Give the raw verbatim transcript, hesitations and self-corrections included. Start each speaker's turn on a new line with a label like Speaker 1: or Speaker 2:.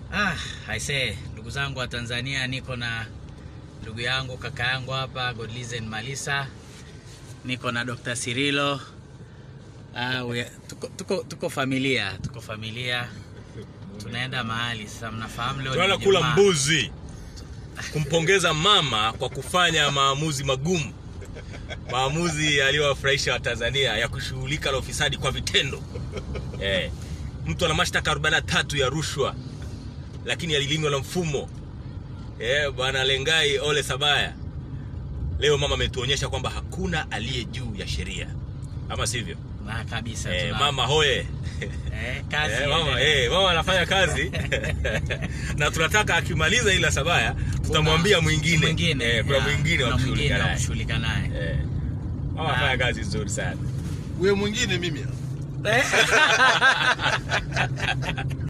Speaker 1: Ah, aisee, ndugu zangu wa Tanzania, niko na ndugu yangu kaka yangu hapa Godlizen Malisa. Niko na Doctor Cirilo. Ah, we, tuko, tuko tuko familia, tuko familia. Tunaenda mahali sasa, mnafahamu leo
Speaker 2: tunaenda kula mbuzi. Kumpongeza mama kwa kufanya maamuzi magumu. Maamuzi aliyowafurahisha wa Tanzania ya kushughulika na ufisadi kwa vitendo. Eh. Mtu ana mashtaka arobaini na tatu ya rushwa, lakini alilindwa na mfumo. Eh, bwana Lengai Ole Sabaya. Leo mama ametuonyesha kwamba hakuna aliye juu ya sheria. Ama sivyo?
Speaker 1: Na kabisa
Speaker 2: eh, mama hoye.
Speaker 1: Eh, kazi.
Speaker 2: Eh, mama eh, mama anafanya kazi. Na tunataka akimaliza ila Sabaya tutamwambia mwingine.
Speaker 1: Mwingine.
Speaker 2: Eh, kuna mwingine wa
Speaker 1: kushughulika naye.
Speaker 2: Eh. Mama anafanya kazi nzuri sana.
Speaker 3: Wewe mwingine mimi.